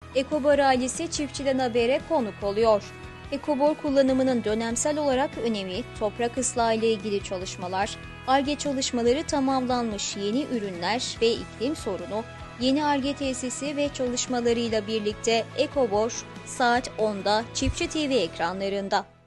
Ekobor ailesi Çiftçiden Haber'e konuk oluyor. Ekobor kullanımının dönemsel olarak önemi, toprak ıslahı ile ilgili çalışmalar, Ar-Ge çalışmaları tamamlanmış yeni ürünler ve iklim sorunu, yeni Ar-Ge tesisi ve çalışmalarıyla birlikte Ekobor saat 10'da Çiftçi TV ekranlarında.